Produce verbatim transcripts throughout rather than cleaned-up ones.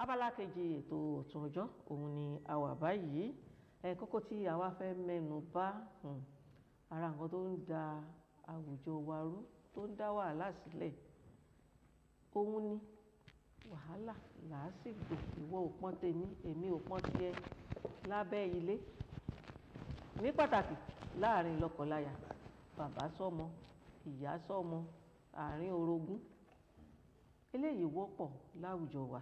abala kejì ètò ọ̀tún ọjọ́ òun ni a wà báyìí. ẹ kókó tí a wá fẹ́ mẹ́nu bà ara nǹkan tó ń da àwùjọ wa rú tó ń dá wàhálà sílẹ̀ òun ni wàhálà làásìgbò ìwọ ò pọ́n tèmi èmi ò pọ́n tiẹ̀ lábẹ́ ilé, ní pàtàkì láàrin lọ́kọláya, bàbá sọ́mọ, ìyá sọ́mọ, àárín orogún. Eléyìí wọ́pọ̀ láwùjọ wa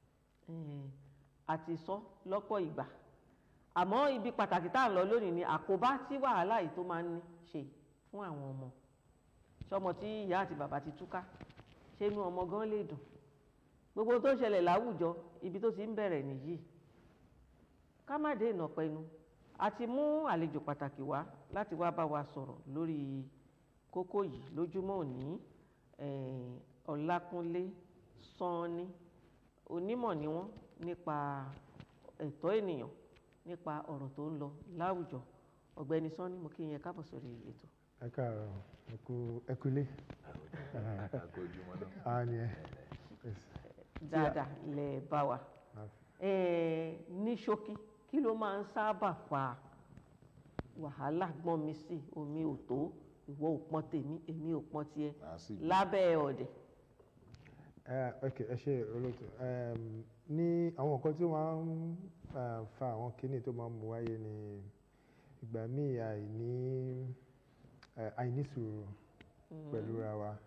àti sọ lọ́pọ̀ ìgbà, àmọ́ ibi pàtàkì tá à ń lọ lónìí ni àkóbá tí wàhálà yìí tó máa ń ní ṣe fún àwọn ọmọ. Sọmọ tí ìyá àti bàbá ti túká, ṣé inú ọmọ gan lè dùn? Gbogbo tó ń ṣẹlẹ̀ láwùjọ ibi tó ti ń bẹ̀rẹ̀ nìyí. Ká má dé ìnàpẹnu, a ti mú àlejò pàtàkì wá láti wá bá wa sọ̀rọ̀ lórí kókó yìí lójúmọ́ òní. Ọlákúnlé Sanni, onímọ̀ ni wọ́n nípa ẹ̀tọ́ ènìyàn, nípa ọ̀rọ̀ tó ń lọ láwùjọ. Ọ̀gbẹ́ni Sanni, mo kí yín káàbọ̀ sórí ètò. Ẹ káàárọ̀, ẹ kúlé. Dáadáa lẹ bá wa. Ní ṣókí, kí ló máa ń sábà fa wàhálà gbọ́n mi sí omi ò tó, ìwọ ò pọ́n tèmi èmi ò pọ́n tiẹ̀ lábẹ́ ọ̀dẹ̀? ok ẹ ṣe olóòtú. Ní àwọn nǹkan tí ó máa ń fa àwọn kíní tó máa ń mú wáyé ni ìgbà míì àìní àìní sùúrù pẹ̀lú ra wa.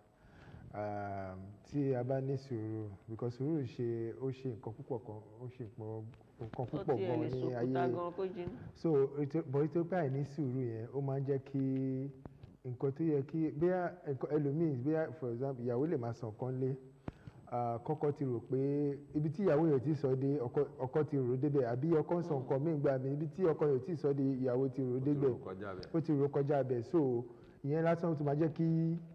Tí a bá ní sùúrù, because sùúrù ṣe ó ṣe nǹkan púpọ̀ kan ó ṣe nǹkan púpọ̀ gan ní ayé. So bọ̀ ètò pé àìní sùúrù yẹn ó máa ń jẹ́ kí nǹkan tó yẹ kí bí ẹlòmíì bí for example ìyàwó lè máa sàn kan lé, kọ́kọ́ ti rò pé ibi tí ìyàwó yẹn ti sọ dé ọkọ ti rò débẹ̀, àbí ọkọ ń sọ nǹkan míì gbà mí ibi tí ọkọ yẹn ti sọ dé ìyàwó ti rò débẹ̀, ó ti rò kọjá bẹ̀. So ìyẹn lásán tó máa jẹ́ kí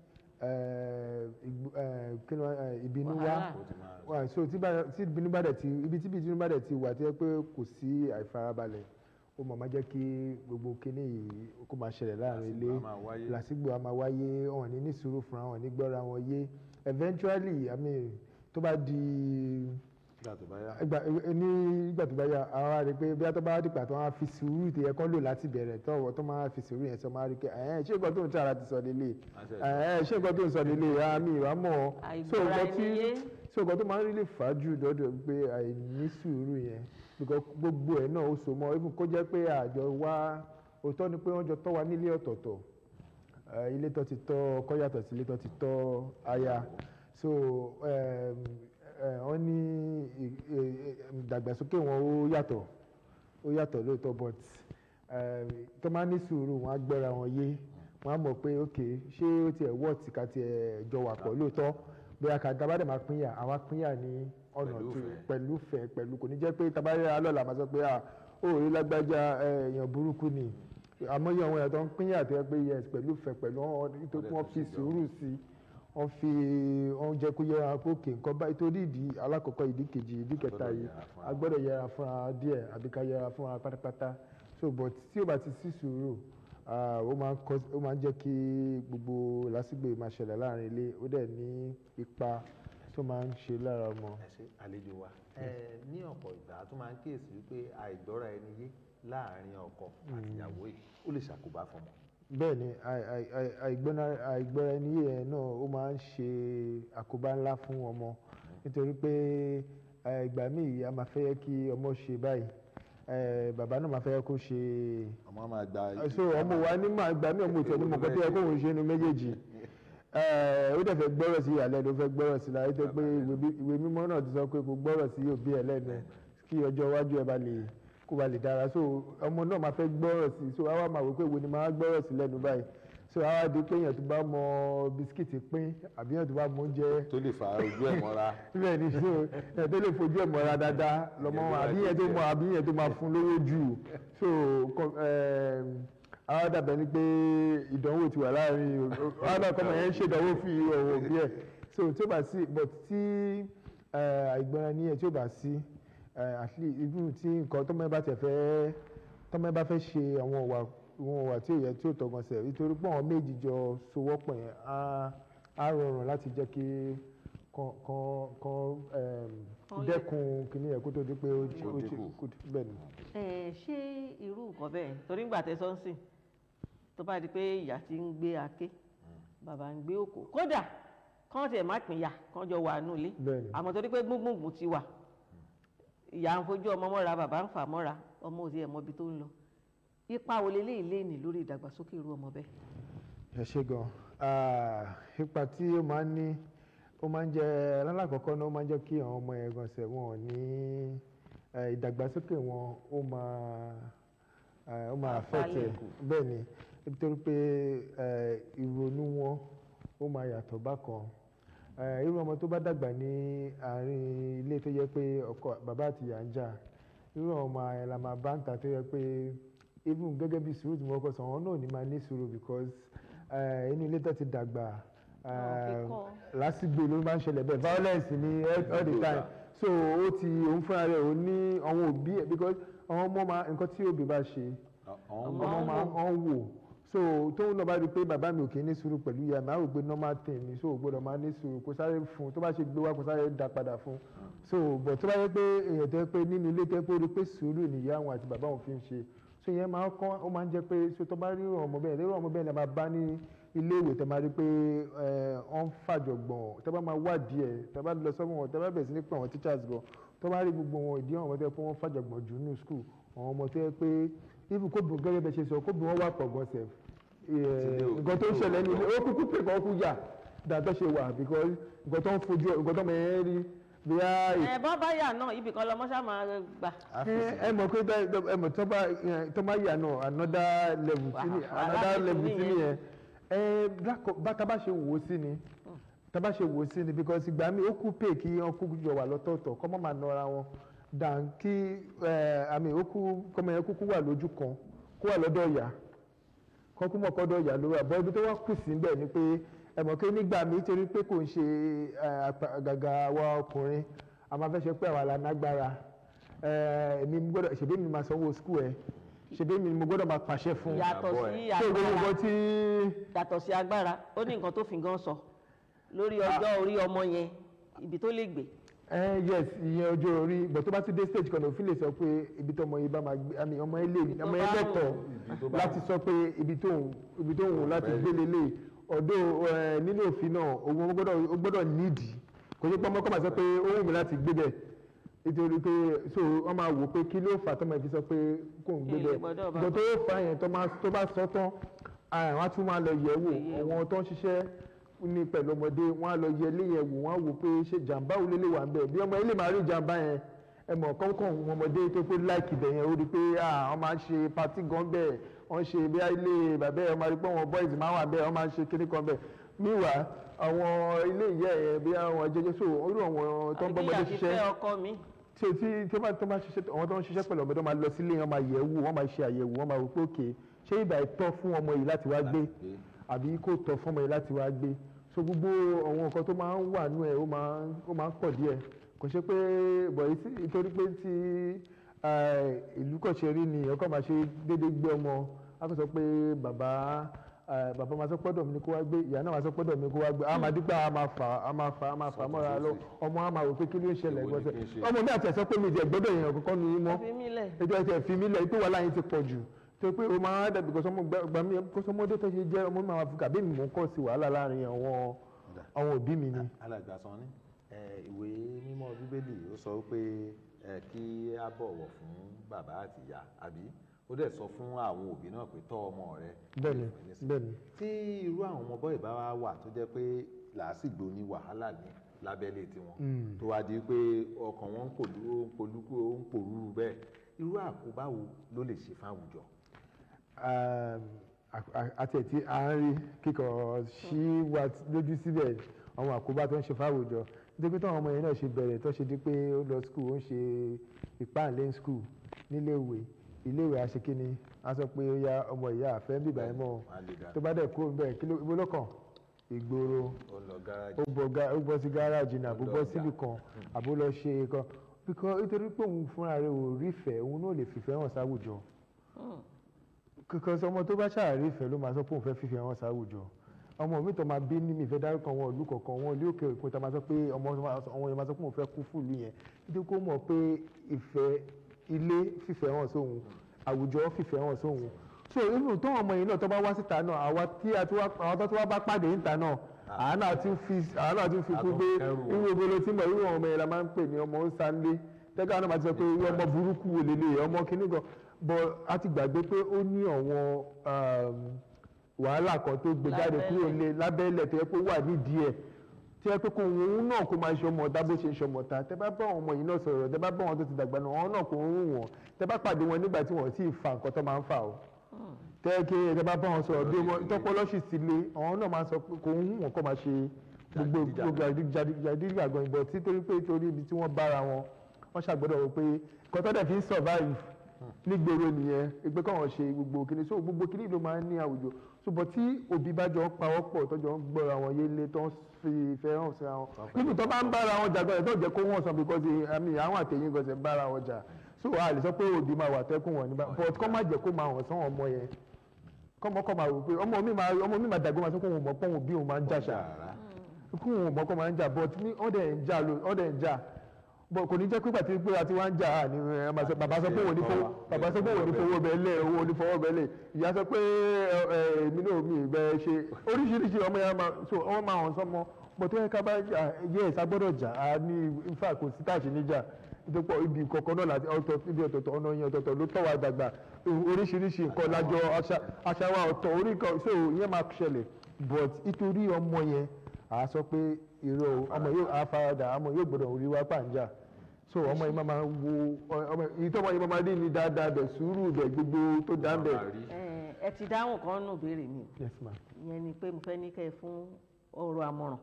ìbínú wá. So tí ìbínú bá dẹ̀ ti ibi tí ìbínú bá dẹ̀ ti wà tí ẹ pé kò sí àìfarabalẹ̀, ó máa máa jẹ́ kí gbogbo kíní yìí kó máa ṣẹlẹ̀ láàrin ilé, làásìgbò a máa wáyé, wọn ní ní sùúrù fúnra wọn ní gbọ́ra wọn yé. Eventually I mean tó bá di ní ìgbà tó bá yá àwọn á rí pé bí a tó bá dìgbà tó máa fi sùúrù tó yẹ kó lò láti bẹ̀rẹ̀ tó tó máa fi sùúrù yẹn sọ máa rí pé ẹ̀ẹ́n ṣé nǹkan tó ń tààrà ti sọ nílé ẹ̀ẹ́n ṣé nǹkan tó ń sọ nílé àmì ìwà mọ̀ so nǹkan tí so nǹkan tó máa ń rí lè fà jù lọ́dọ̀ pé àìní sùúrù yẹn because gbogbo ẹ̀ náà ó so mọ́ even kó jẹ́ pé àjọ wá òótọ́ ni pé wọ́n jọ tọ́ wa nílé ọ̀tọ̀ọ̀tọ̀, ilé tó ti tọ́ ọkọ yàtọ̀ sí ilé tó ti tọ́ aya. So wọ́n ní ìdàgbàsókè wọn ó yàtọ̀ ó yàtọ̀ lóòótọ́ but tó máa ní sùúrù wọn á gbọ́ra wọn yé, wọn á mọ̀ pé ok ṣé ó tiẹ̀ wọ́ tí ká tiẹ̀ jọ wà pọ̀ lóòótọ́ bóyá ká dábàá dẹ̀ máa pínyà àwa pínyà ní ọ̀nà tó pẹ̀lú fẹ́ pẹ̀lú kò ní jẹ́ pé tabarẹ́ra lọ́la máa sọ pé à ó rí lágbájá èèyàn burúkú ni, àmọ́ yẹ àwọn èèyàn tó ń pínyà tó yẹ pé yes pẹ̀lú fẹ́ pẹ̀lú nítorí wọ́n fi sùúrù sí wọ́n fi wọ́n jẹ́ kó yẹra pé òkè nǹkan báyìí torí ìdí alákọ̀ọ́kọ́ ìdí kejì ìdí kẹta yìí a gbọ́dọ̀ yẹra fúnra díẹ̀ àbí ká yẹra fúnra pátápátá. So but tí ó bá ti sí sùúrù ó máa ń jẹ́ kí gbogbo lásìgbò máa ṣẹlẹ̀ láàrin ilé, ó dẹ̀ ní ipa tó máa ń ṣe lára ọmọ. ẹ ṣe àlejò wa ní ọ̀pọ̀ ìgbà tó máa ń kíyèsí wípé àìgbọ́ra ẹni yé láàrin ọkọ àti ìyàwó yìí ó lè ṣàkóbá fọmọ. Bẹ́ẹ̀ ni àìgbọ́ra ẹni yé náà ó máa ń ṣe àkóbá ńlá fún ọmọ nítorí pé ìgbà míì a máa fẹ́ kí ọmọ ṣe báyìí bàbá náà máa fẹ́ kó ṣe ọmọ máa gba so ọmọ wa ní máa gbà mí ọmọ ìtọ́ ní mọ̀kàn tó yẹ kó òun ṣe ní méjèèjì ó dẹ̀ fẹ́ gbọ́rọ̀ sí ìyàlẹ́ ló fẹ́ gbọ́rọ̀ sí láyé tó pé ìwé mímọ́ náà ti sọ pé kó gbọ́rọ̀ sí òbí ẹ̀ lẹ́nu kí ọjọ́ iwájú ẹ bá lè kó ba lè dára. So ọmọ náà máa fẹ́ gbọ́rọ̀ sí so àwa máa wò pé wo ni máa gbọ́rọ̀ sí lẹ́nu báyìí. So àwa di pé èèyàn tó bá mọ bisikíìtì pín àbí èèyàn tó bá mọ oúnjẹ tó lè fa ojú ẹ̀ mọ́ra bẹ́ẹ̀ ni so èèyàn tó lè fojú ẹ̀ mọ́ra dáadáa lọ́mọ àbí èèyàn tó mọ àbí èèyàn tó máa fún lówó jù. So àwa dàbẹ̀ ni pé ìdánwò ti wà láàrin àwọn náà kọ́mọ yẹn ń ṣèdánwò fi ọ̀wọ̀ òbí ẹ̀. So tí ó bá sí but tí àìgbọ́ra ní ẹ̀ tí ó bá sí at least even tí nǹkan tọ́mọ ẹ bá tẹ̀ fẹ́ tọ́mọ ẹ bá fẹ́ ṣe àwọn ọ̀wà àwọn ọ̀wà tí ò yẹ tí ò tọ́gbọ́n sẹ̀ nítorí pé àwọn méjì jọ sowọ́pọ̀ yẹn á rọrùn láti jẹ́ kí dẹ́kun kìíní yẹn kó tó di pé ó ti kú bẹ́ẹ̀ ni. ẹ ṣé irú nǹkan bẹ́ẹ̀ torí ń gbà tẹ sọ́nsìn tó bá di pé ìyá ti ń gbé aké bàbá ń gbé òkò kódà kán tiẹ̀ má pín ìyá kán jọ wà nù ilé àmọ́ torí pé gbùngbùngbùn ti wà ìyá ń fojú ọmọ mọ́ra bàbá ń fà mọ́ra ọmọ òsì ẹ̀ mọ́bi tó ń lọ ipa wo leléyìí lè ní lórí ìdàgbàsókè irú ọmọ bẹ́ẹ̀. ẹ ṣe gan ipa tí ó máa ń ní ó máa ń jẹ lálàkọ́kọ́ náà ó máa ń jẹ́ kí àwọn ọmọ yẹn gan ṣe wọn ní ìdàgbàsókè wọn ó máa ó máa affect ẹ bẹ́ẹ̀ ni nítorí pé ìrònú wọn ó máa yàtọ̀ bákan irú ọmọ tó bá dàgbà ní àárín ilé tó yẹ pé ọkọ bàbá àti ìyá ń jà irú ọmọ ẹ̀ la máa bá ń ta tó yẹ pé even gẹ́gẹ́ bí sùúrù tí mo kọ́ sọ wọn náà ní máa ní sùúrù because inú ilé tó ti dàgbà lásìgbò ló máa ń ṣẹlẹ̀ bẹ́ẹ̀ violence ni all the time so ó ti òun fúnra rẹ̀ ò ní àwọn òbí ẹ̀ because àwọn ọmọ máa nǹkan tí òbí bá ṣe ọmọ máa ń wò so tóun náà bá rí i pé bàbá mi ò kì í ní sùúrù pẹ̀lú ìyá mi á rò pé normal thing ni so ò gbọ́dọ̀ máa ní sùúrù kó sáré fún tó bá ṣe gbé wá kó sáré dá padà fún so bọ̀ tó bá yẹ pé èèyàn tó yẹ pé nínú ilé tó yẹ pé ó rí i pé sùúrù ni ìyá àwọn àti bàbá òun fi ń ṣe so ìyẹn máa kọ́ ó máa ń jẹ́ pé so tó bá rí ọmọ bẹ́ẹ̀ lérò ọmọ bẹ́ẹ̀ ni a máa bá ní ilé ìwé tẹ́ máa rí pé ọ ń fàjọgbọ̀n tẹ́ bá máa wádìí ẹ̀ tẹ́ bá lọ sọ́mọ́ wọn tẹ́ bá bẹ̀rẹ̀ sí ní pé àwọn teachers gan tó bá rí gbogbo wọn ìdí àwọn ọmọ tó yẹ pé wọ́n fàjọgbọ̀n jù ní school àwọn ọmọ tó yẹ pé even kó bùn gẹ́gẹ́ bẹ́ẹ̀ ṣe sọ kó bùn wọn wà pọ̀ gan sef nǹkan tó ń ṣẹlẹ̀ ní ilé ó kúkú pè kọ́ kú yà dàtọ́ ṣe wà because nǹkan tó ń fojú nǹkan tó máa ń rí bí a. ẹ bọ́ bá yà náà ibì kan lọmọ ṣá máa gbà. ẹ mọ̀ pé ẹ mọ̀ tó bá yà náà another level sí ni another level sí ni yẹn ẹ bá tá bá ṣe wò ó sí ni tá bá ṣe wò ó sí ni because ìgbà mi ó kú pè kí wọn kú jọ wà lọ́tọ̀ọ̀tọ̀ kọ́ mọ́ máa nọra wọn dàn kí àmì ó kú kọ́mọ yẹn kúkú wà lójú kan kó wà lọ́dọ̀ ìyá kọ́ kú mọ̀ kọ́dọ̀ ìyá lórí àbọ̀ ibi tó wá kù sí bẹ́ẹ̀ ni pé ẹ mọ̀ pé nígbà mi torí pé kò ń ṣe àgàgà wa ọkùnrin a máa fẹ́ ṣe pé àwa la nágbára èmi gbọ́dọ̀ ṣèbí mi máa sanwó skul ẹ̀ ṣèbí mi mo gbọ́dọ̀ máa pàṣẹ fún yàtọ̀ sí agbára yàtọ̀ sí agbára ó ní nǹkan tó fi gan sọ lórí ọjọ́ orí ọmọ yẹn ibi tó lè gbé. Uh, yes ìyẹn ọjọ́ orí but tó bá ti dé stage kan òfin lè sọ pé ibi tó ọmọ yìí bá máa gbé àmì ọmọ ilé ọmọ ilé lẹ́tọ̀ọ́ láti sọ pé ibi tó ibi tó wù láti gbé lélẹ̀ ọ̀dọ̀ nínú òfin náà òun ó gbọ́dọ̀ nídìí kò ní pé ọmọ kọ́ máa sọ pé ó wù mí láti gbé bẹ̀ nítorí pé so wọ́n máa wò pé kí ló fà tó máa fi sọ pé kò ń gbé bẹ̀ ìgbà tó fà yẹn tó bá sọ tán àwọn á tún máa lọ yẹ̀ wò àwọn tó ń ṣiṣẹ́ ní pẹ̀lú ọmọdé wọn á lọ yẹ léyìn ẹ̀wò wọn á wò pé ṣé jàǹbá wo lélẹ̀ wà ń bẹ̀ bí ọmọ ilé máa rí jàǹbá yẹn ẹ mọ̀ kọ́ńkọ́ ọmọdé tó pé láìkì bẹ̀ yẹn ó rí pé wọ́n máa ń ṣe patí gan bẹ́ẹ̀ wọ́n ṣe bí ilé bàbá ẹ̀ máa rí pé àwọn boys máa wà bẹ́ẹ̀ wọ́n máa ń ṣe kíní kan bẹ́ẹ̀ níwà àwọn ilé ìyá ẹ̀ bí àwọn jẹjẹ so orí àwọn tó ń bọ́ ọmọdé ṣiṣẹ́ tí tí tó bá tó bá ṣiṣẹ́ àwọn tó ń ṣiṣẹ́ pẹ̀lú ọmọdé máa lọ sílé wọn máa yẹ̀ wò wọ́n máa ṣe àyẹ̀wò wọ́n máa wò pé òkè ṣé ìgbà ìtọ́ fún ọmọ yìí láti wá gbé àbí kò tọ́ fún ọmọ yìí láti wá gbé so gbogbo àwọn nǹkan tó máa ń wà nú ẹ̀ ó máa ó máa ń pọ̀ díẹ̀ kò ṣe pé bọ̀ nítorí pé tí ìlú kò ṣe rí ni ọkọ̀ máa ṣe déédéé gbé ọmọ á kò sọ pé bàbá bàbá máa sọ pọ́dọ̀ mi ni kó wá gbé ìyá náà máa sọ pọ́dọ̀ mi kó wá gbé á máa dígbà á máa fà á máa fà á máa fà á mọ́ra lọ ọmọ á máa wò pé kí ló ń ṣẹlẹ̀ gbọ́sẹ̀ ọmọ mi àti ẹ̀ sọ pé mi ìdí ẹ̀gbọ́dọ̀ yẹn ọ̀kọ́kọ́ ni yín mọ́ ètò ẹ̀sẹ̀ fi mí lẹ̀ ipò wà láyé ti pọ̀ jù tó pé o máa dàbí gbà mí kọ́sọ́mọdé tó ṣe jẹ́ ọmọ mi máa fi kàbí mi mò ń kọ́ sí wàhálà láàrin àwọn àwọn òbí mi ni. alàgbà sàn ni ìwé mímọ́ bíbélì ó sọ pé kí a bọ̀wọ̀ fún bàbá àti ìyá àbí ó dẹ̀ sọ fún àwọn òbí náà pé tọ́ ọmọ rẹ. bẹ́ẹ̀ni bẹ́ẹ̀ni. tí irú àwọn ọmọ bọ́ọ̀ ìbá wa wà tó jẹ́ pé làásìgbò ní wàhálà ní lábẹ́lé tiwọn tó wá di pé ọkàn wọn ń pòlúkú ń pòrúurú bẹ́ẹ̀ irú àkóbá wo ló lè ṣe fáwùjọ. àti ẹ̀tí à ń rí kíkọ̀ sí wa lójú síbẹ̀ àwọn àkóbá tó ń ṣe fáwùjọ nítorí táwọn ọmọ yẹn náà ṣe bẹ̀rẹ̀ tó ṣe di pé ó lọ skul ó ń ṣe ìpáǹlé skul níléèwé iléèwé aṣekínní a sọ pé ó yá ọmọ ìyá àfẹ́ ń bìbà ẹ̀ mọ́ tó bá dẹ̀ kúrò níbẹ̀ kí ló lọ́kàn ìgboro ó bọ́ sí gáràjì náà àbó bọ́ síbì kan àbó lọ ṣe kan because nítorí pé òun fúnra rẹ̀ ò rífẹ̀ẹ́ òun náà lè fìfẹ́ hàn sáwùjọ because ọmọ tó bá ṣàrí ìfẹ́ ló máa sọ pé òun fẹ́ fìfẹ́ hàn sáwùjọ ọmọ mi tó máa bí ní mi ìfẹ́ dárúkọ wọn ìlú kọ̀ọ̀kan wọn ilé òkè òkun tá a máa sọ pé ọmọ àwọn yẹn máa sọ pé mo fẹ́ kú fún ìlú yẹn nítorí kó mọ̀ pé ìfẹ́ ilé fìfẹ́ hàn sóhun àwùjọ fìfẹ́ hàn sóhun so inú tó ọmọ yìí náà tó bá wá síta náà àwa tí àwọn tó wá bá pàdé níta náà àánú àti fi àánú àti fi kú pé irú obìnrin tí mo irú ọmọ yẹn la máa ń pè ní ọmọ ńsánlé tẹ́gà náà máa ti sọ pé ọmọ burúkú wò lélẹ̀ ọmọ kìíní gan but a ti gbàgbé pé ó ní àwọn wàhálà kan tó gbé jáde kúrò lé lábẹ́lẹ̀ tó yẹ pé wà nídìí ẹ̀ tí ẹ pé kó òun náà kó máa ṣe ọmọ ọ̀tá bó ṣe ń ṣe ọmọ ọ̀tá tẹ bá bá àwọn ọmọ yìí náà sọ̀rọ̀ tẹ bá bá wọn tó ti dàgbà náà wọn náà kò ń rún wọn tẹ bá pàdé wọn nígbà tí wọn ti fa nǹkan tó máa ń fà o tẹ kí ẹ bá bá wọn sọ̀rọ̀ bí wọn tọpọlọsì sí lé àwọn náà máa sọ pé kò ń rún wọn kó máa ṣe gbogbo gbogbo àdídì àgbọn ìbọn títorí pé torí ibi tí wọ́n bára wọn wọ́n ṣàgbọ́dọ̀ wọ pé nǹkan tó dẹ̀ fi ń survive nígboro nìyẹn ẹgbẹ́ káwọn ṣe gbogbo kìnìún so gbogbo kìnìún ló máa ń ní àwùjọ ṣùgbọ́n tí òbí bá jọ pawọ́pọ̀ tọ́jọ́ ń gbọ́ra wọn yélé tó ń fi ìfẹ́ hàn sí àwọn níbi tó bá ń bára wọn jà gbọ́dọ̀ tó jẹ́ kó wọ́n sàn because àmì àwọn àtẹ̀yìn gọ̀ọ́sẹ̀ ń bára wọn jà so a lè sọ pé òbí máa wà tẹ́kùn wọn níbà but kọ́ má jẹ́ kó máa hàn sán ọmọ yẹn kọ́mọ kọ́ máa rò pé ọmọ mi máa ọmọ mi máa dàgbé máa sọ pé òun mọ̀ pé òun bí òun máa ń jà ṣá kó òun mọ̀ kó máa ń jà but ní ọ̀dẹ̀ ń jà ọ̀dẹ̀ ń jà bọ̀ kò ní jẹ́ pé pàtí pé àti wọ́n ń jà á ní bàbá sọ pé òun ní fowó bàbá sọ pé òun ní fowó bẹ́ẹ̀ lẹ̀ owó ní fowó bẹ́ẹ̀ lẹ̀ ìyá sọ pé èmi náà mi bẹ́ẹ̀ ṣe oríṣiríṣi ọmọ yẹn máa so ọmọ máa hàn sọmọ bọ̀ tó yẹ ká bá jà yẹ ẹ̀sà gbọ́dọ̀ jà á ní nfa kò sí táàṣì níjà ìdókòó ibi kọ̀ọ̀kan náà láti ibi ọ̀tọ̀ọ̀tọ̀ ọ̀nà yẹn ọ̀tọ̀ọ̀tọ̀ ló tọ́ wa dàgbà oríṣiríṣi nǹkan lájọ àṣà wa ọ̀tọ̀ orí kan so ìyẹn máa ṣẹlẹ̀ but nítorí ọmọ yẹn à á sọ pé èrò ọmọ yóò àfaradà ọmọ yóò gbọ́dọ̀ orí wa pàǹjà so ọmọ yìí máa wo ọmọ yìí tó ọmọ yìí máa rí ni dáadáa bẹ̀ sùúrù bẹ̀ gbogbo tó dá bẹ̀. ẹ ti dáhùn kan nù béèrè mi yes ma. ìyẹn ni pé mo fẹ́ ní kẹ́ ẹ fún ọ̀rọ̀ àmọ̀ràn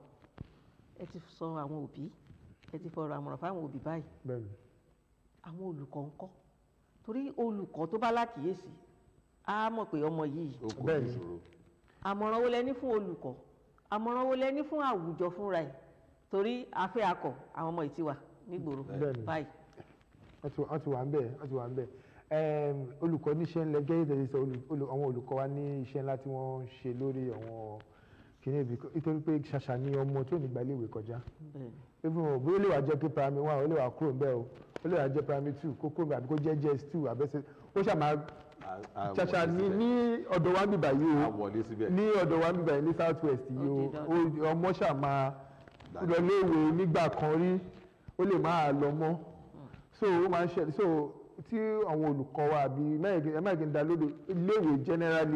ẹ ti sọ àwọn òbí ẹ ti fọ̀rọ̀ àmọ̀ràn fáwọn òbí báyìí bẹ́ẹ̀ni àwọn olùkọ́ ń kọ́ torí olùkọ́ tó bá lákìyèsí á mọ̀ pé ọmọ yìí bẹ́ẹ̀ni àmọ̀ràn wo lẹ ní fún olùkọ́ àmọ̀ràn wo lẹ ní fún àwùjọ fúnra ẹ̀ torí afẹ́ akọ àwọn ọmọ ìtiwà nígboro báyìí. wọ́n ti wà ń bẹ̀ wọ́n ti wà ń bẹ̀ olùkọ́ níṣẹ́ ńlẹ̀ gẹ́gẹ́ tẹ̀lé sọ àwọn olùkọ́ wa ní iṣẹ́ ńlá tí wọ́n ń ṣe lórí àwọn kìnìún ibi nítorí pé ṣàṣà ni ọmọ tó nígbà iléèwé kọjá even bí ó lè wà jẹ́ pé primary one ó lè wà kúrò ńbẹ̀ o ó lè wà jẹ́ primary two kó kúrò ńbẹ̀ àbí kó jẹ́ js two àbẹ́sẹ̀ ó ṣàmà ṣàṣà ní ní ọ̀dọ̀ wa bíbà yìí o ní ọ̀dọ̀ wa bíbà yìí ní south west yìí o ọmọ ṣàmà lọ léèwé nígbà kan rí ó lè máa lọ mọ́ so ó máa ń ṣe so tí àwọn olùkọ́ wa àbí mẹ́ẹ̀kì ń da lóde iléèwé generally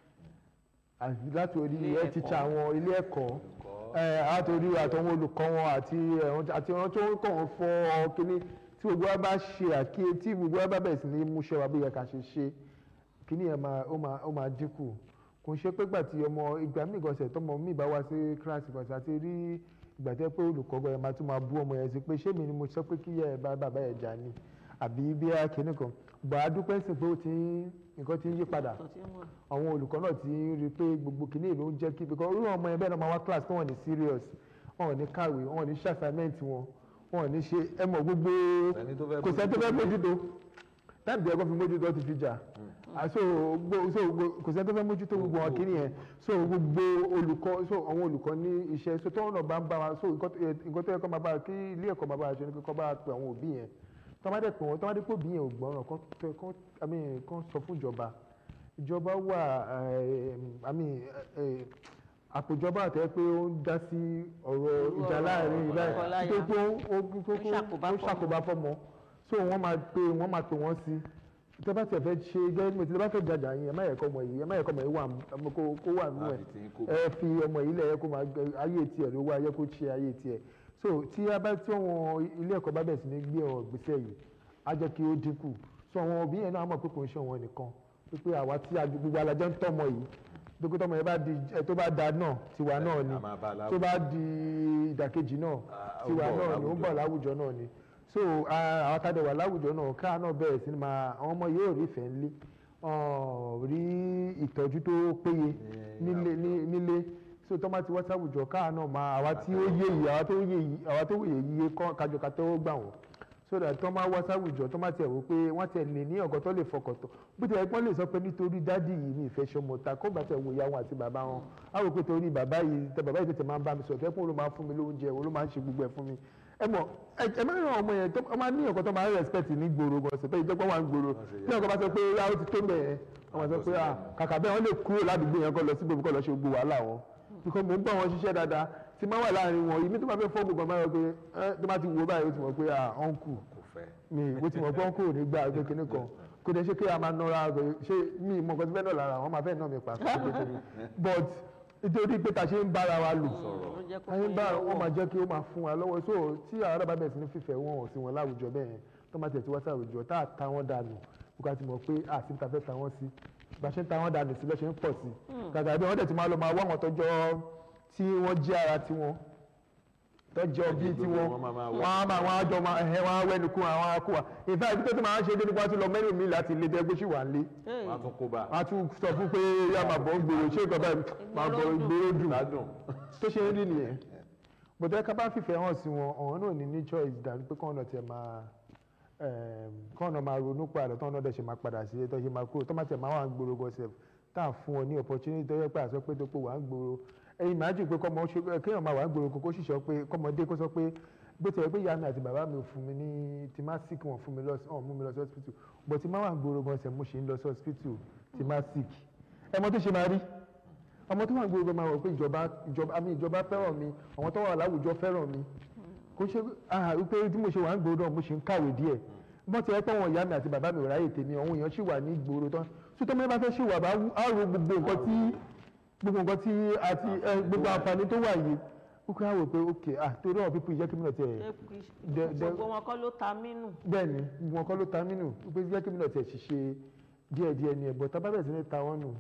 àti láti orí ẹ̀ tíṣà àwọn ilé ẹ̀kọ́ láti orí àtọwọn olùkọ́ wọn àti àti wọn tó ń kọ̀ wọ́n fọ́ kínní tí gbogbo wa bá ṣe àkíyè tí gbogbo wa bá bẹ̀rẹ̀ sí ní múṣẹ́ wa bí yẹ ká ṣe ṣe kínní yẹn ó máa dínkù kò ń ṣe pé gbà tí ọmọ ìgbà míì gọ̀ọ̀sẹ̀ tọmọ míì bá wá sí kíláàsì gọ̀ọ̀sẹ̀ àti rí ìgbà tẹ́ pé olùkọ́ gbọ́ ẹ máa tún máa bú ọmọ yẹn sí pé ṣé mi ni mo sọ pé kí yẹ ẹ bá bàbá yẹn jà ni àbí bí a kìíní kan gbà á dúpẹ́ sí pé ó ti nǹkan ti ń yí padà àwọn olùkọ́ náà ti ń rí i pé gbogbo kìíní ló ń jẹ́ kí because irú ọmọ yẹn bẹ́ẹ̀ náà máa wá class tí wọ́n ní serious wọ́n ní kàwé wọ́n ní ṣe assignment wọn wọ́n ní ṣe ẹ mọ̀ gbogbo kò sẹ́ni tó fẹ́ mójútó táìpì tí ẹ̀kọ́ fi mójútó ti fi jà so kò sẹ́ni tó fẹ́ mójútó gbogbo wọn kìíní yẹn so gbogbo olùkọ́ so àwọn olùkọ́ ní iṣẹ́ so tó ọ̀nà bá ń bá wa so nǹkan tó yẹ kó máa bá kí ilé ẹ̀kọ́ máa bá wa ṣe ní kó bá pe àwọn òbí yẹn tọ́mádé pé wọ́n tọ́mádé pé òbí yẹn ò gbọ́ràn kán sọ fún ìjọba ìjọba wà àpòjọba àtẹ́ pé ó ń dá sí ọ̀rọ̀ ìjà láàrin ìbáyìí tó pé ó ṣàkóbá fọ́mọ so wọ́n máa pe wọ́n máa pe wọ́n sí tẹ́ bá tẹ̀ fẹ́ ṣe gẹ́gẹ́ bí tẹ́ bá fẹ́ jàjà yín ẹ má yẹ kọ́ ọmọ yìí ẹ má yẹ kọ́ ọmọ yìí wà kó wà nínú ẹ̀ ẹ fi ọmọ yìí lẹ̀ ẹ kó máa ayé tiẹ̀ ló wá ayé kó ṣe ayé tiẹ̀ so tí a bá tí àwọn ilé ẹ̀kọ́ bá bẹ̀rẹ̀ sí ní gbé ọ̀rọ̀ gbèsè yìí á jẹ́ kí ó dínkù so àwọn òbí yẹn náà mọ̀ pé kò ń ṣe wọn nìkan pé àwa tí gbogbo alájọ ń tọ́mọ yìí dókítà ọmọ yẹn bá di tó bá da náà tiwa náà ni tó bá di ìdàkejì náà tiwa náà ni ó ń bọ̀ láwùjọ náà ni so àwọn tàdé wà láwùjọ náà káà náà bẹ̀rẹ̀ sí ni máa àwọn ọmọ yóò rí ìfẹ́ ńlé rí ìtọ́jú tó péye nílé so tó máa ti wá sáwùjọ káà náà máa àwa tí ó yé yìí àwa tó yé yìí àwa tó yé yìí kájọ ká tó gbà wọ́n so that tó máa wá sáwùjọ tó máa tẹ̀ wò pé wọ́n tẹ̀ lè ní ọ̀gọ́ tó lè fọkàn tó bó ti ẹ̀gbọ́n lè sọ pé nítorí dádì yìí ní ìfẹ́ ṣọmọ ta kó bá tẹ̀ wò ìyá wọn àti bàbá wọn á wò pé torí bàbá yìí tẹ bàbá yìí tètè máa ń bá mi sọ̀rọ̀ tẹ́kùn ló máa ń fún mi lóúnjẹ òun ló máa ń ṣe gbogbo ẹ̀ fún mi ẹ mọ̀ ẹ máa ń ràn ọmọ yẹn tó máa ní ọ̀kan tó máa ń respect ní gbòòrò gan ṣe pé ìjọba wà ń gbòòrò ní ọ̀kan bá sọ pé ó ti tó bẹ́ẹ̀ wọ́n sọ pé kàkà bẹ́ẹ̀ wọ́n lè kúrò ládùúgbò yẹn kọ́ lọ sí gbogbo kọ́ lọ ṣe gbogbo wàhálà wọn because mo ń bá wọn ṣiṣẹ́ dáadáa tí máa wà láàrin wọn ìmí tó máa fẹ́ fọ́ gbogbo máa yọ pé tó máa ti wò báyìí ó ti mọ̀ pé ọ̀nkù mi ó ti mọ̀ pé ọ̀nkù ò ní gbà pé kinní kan kò dé ṣe kí a máa nọra ṣé mi mọ̀ nǹkan tí fẹ́ náà lára wọn máa fẹ́ náà mi pa but nítorí pé ta ṣe ń bára wa lò ayé ń bá wọn máa jẹ́ kí ó máa fún wa lọ́wọ́ so tí àwọn arábà bẹ̀rẹ̀ sí ní fífẹ́ wọn ò sí wọn láwùjọ bẹ́ẹ̀ tó máa tẹ̀ sí wá sáwùjọ tá a ta wọn dànù kó ti mọ̀ pé àti ta fẹ́ ta wọn sí bá ṣe ń ta wọn dànù sí lọ́ṣẹ̀ ń pọ̀ sí gàgà bí wọ́n dẹ̀ ti máa lọ máa wá wọn tọ́jọ́ tí wọ́n jẹ́ ara tiwọn tọ́jọ́ bí tiwọn wọ́n á máa wọ́n á jọ máa ẹ̀hẹ́ wọ́n á wẹ́nu kú àwọn akó wa ìfẹ́ ibi tó ti máa ń ṣe dé nípa tó lọ mẹ́rin mi láti ilé dẹ́gbẹ́ sí wà lé wọ́n á tún kó bá wọ́n á tún sọ fún pé yá máa bọ̀ ń gbòòrò ṣé ìkọ́ báyìí máa bọ̀ ìgbòòrò dùn tó ṣe ń rí nìyẹn bọ̀dọ̀ ká bá fìfẹ́ hàn sí wọn ọ̀hún náà ní ní choice dàbí pé kọ́ńdọ̀ tiẹ̀ máa kọ́ńdọ̀ máa ronú padà tó ọ̀nà dẹ̀ ṣe máa padà sí tó ṣe máa kúrò tó máa tiẹ̀ máa wà ń gbòòrò gọ́sẹ̀ tá à fún ọ ní opportunity tó yẹ pé àṣọ pé tó pé wà ń gbòòrò ẹ̀yin máa jù pé kọ́mọ kéèyàn máa wà ń gbòòrò kókó ṣìṣọ́ pé kọ́mọdé kó sọ pé bó ti yẹ pé ìyá mi àti bàbá mi ò fún mi ní tí má sick wọn fún mi lọ ọ̀n mú mi lọ sí hospital but tí má wà ń gbòòrò gan ṣe mo ṣe ń lọ sí hospital tí má sick ẹmọ tó ṣe máa rí ọmọ tó wà ń gbòòrò gan máa wọ̀ pé ìjọba ìjọba àmì ìjọba fẹ́ràn mi àwọn tó wà láwùjọ fẹ́ràn mi kò ṣe ah wípé tí mo ṣe wà ń gbòòrò náà mo ṣe ń kàwé díẹ̀ bọ́n ti yẹ pé àwọn ìyá mi àti bàbá mi ò ráyè tèmi àwọn èèyàn ṣì wà ní gbòòrò tán sótọ́ mi bá fẹ́ ṣì wà bá á ro gbogbo nǹkan tí gbogbo nǹkan tí àti gbogbo àǹfààní tó wà yìí ó kí á wò pé ok ah torí àwọn pípọ̀ ìjẹ́ kí mi náà tiẹ̀. gbogbo wọn kọ́ ló ta mí nù. bẹ́ẹ̀ni gbogbo wọn kọ́ ló ta mí nù pé ìjẹ́ kí mi náà tiẹ̀ ṣiṣẹ́ díẹ̀ díẹ̀ ni ẹ̀bọ̀ tá a bá bẹ̀rẹ̀ sí ní ta wọ́n nù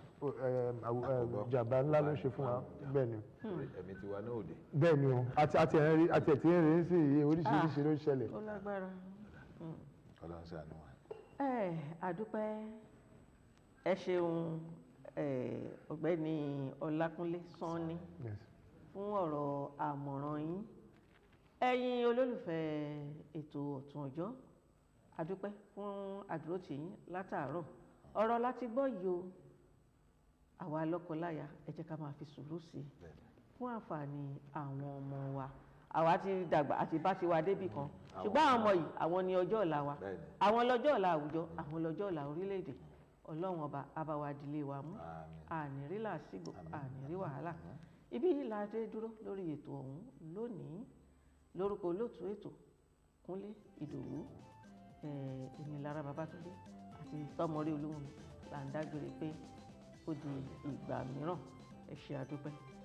jàmbá ńlá ló ń ṣe fún wa bẹ́ẹ̀ni. ẹ̀mí tiwa náà ò dé. bẹ́ẹ̀ni o àti àti ẹ̀rín àti ẹ̀tí ẹ̀rín sí iye oríṣiríṣi ló ń ṣẹlẹ̀. ó lágbára. Ọlọ́run ṣàánú wa. ẹ àdúpẹ́ ẹ ṣeun ọ̀gbẹ́ni Ọlákúnlé Sanni fún ọ̀rọ̀ àmọ̀ràn yín ẹ̀yin olólùfẹ́ ètò Ọ̀tún Ọjọ́ àdúpẹ́ fún àdúrótì yín látàárọ̀ ọ̀rọ̀ láti gbọ́ yìí o àwa lọ́kọláya ẹ jẹ́ ká máa fi sùúrù sí i fún àǹfààní àwọn ọmọ wa àwa ti dàgbà àti bá ti wá débì kan ṣùgbọ́n àwọn ọmọ yìí àwọn ni ọjọ́ ọ̀la wa àwọn lọ́jọ́ ọ̀la àwùjọ àwọn lọ́jọ́ ọ̀la orílẹ̀-èdè ọlọ́run ọba abáwadìlé wa mú ànírí làásìgbò ànírí wàhálà ibi yìí la dé dúró lórí ètò ọ̀hún lónìí lórúkọ olóòtú ètò Kúnlé Ìdòwú èmi Lára Babátúndé àti Tọ́mọrí Olúmúmi là ń dágbére pé ó di ìgbà mìíràn ẹ ṣé àdúpẹ́.